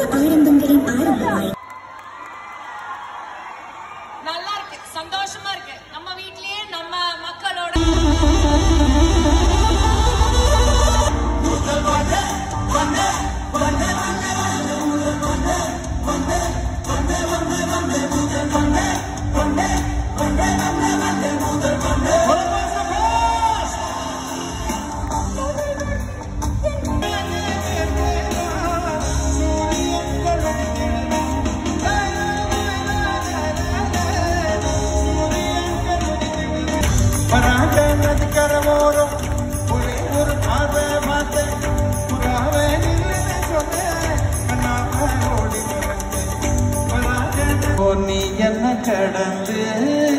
ஆடம்பங்களின் ஆரம்பமாய் நல்லா இருக்கு, சந்தோஷமா இருக்கு. நம்ம வீட்லயே நம்ம மக்களோட நீ என்ன கடந்து